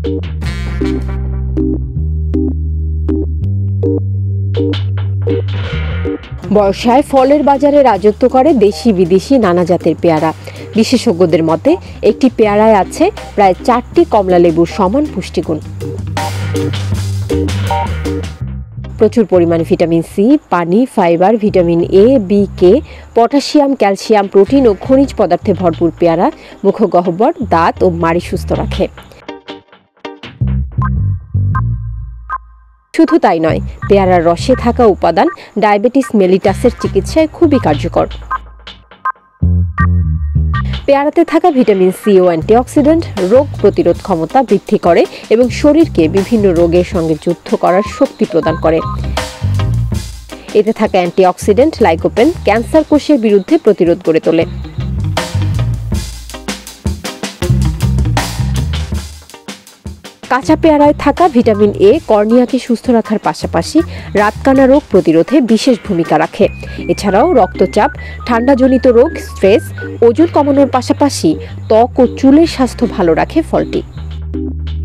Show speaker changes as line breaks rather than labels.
বর্ষায় ফলের বাজারে রাজত্ব করে দেশি বিদেশি নানা জাতের পেয়ারা। বিশেষজ্ঞদের মতে একটি পেয়ারায় আছে প্রায় 4টি কমলা লেবুর সমান পুষ্টিগুণ। প্রচুর পরিমাণে ভিটামিন সি, পানি, fibre, vitamin A, B, K, potassium, calcium, protein ও খনিজ পদার্থে ভরপুর পেয়ারা মুখগহ্বর, দাঁত ও মাড়ি সুস্থ রাখে। শুধু তাই নয়, পেয়ারার রসে থাকা উপাদান ডায়াবেটিস মেলিটাসের চিকিৎসায় খুবই কার্যকর। পেয়ারাতে থাকা ভিটামিন সি ও অ্যান্টিঅক্সিডেন্ট রোগ প্রতিরোধ ক্ষমতা বৃদ্ধি করে এবং শরীরকে বিভিন্ন রোগের সঙ্গে যুদ্ধ করার শক্তি প্রদান করে। এতে থাকা অ্যান্টিঅক্সিডেন্ট লাইকোপেন ক্যান্সার কোষের বিরুদ্ধে প্রতিরোধ গড়ে তোলে। কাঁচা পেয়ারায় থাকা ভিটামিন এ কর্নিয়াকে সুস্থ রাখার পাশাপাশি রাতকানা রোগ প্রতিরোধে বিশেষ ভূমিকা রাখে। এছাড়াও রক্তচাপ, ঠান্ডাজনিত রোগ, স্ট্রেস, ওজন কমানোর পাশাপাশি ত্বক ও চুলের স্বাস্থ্য ভালো রাখে ফলটি।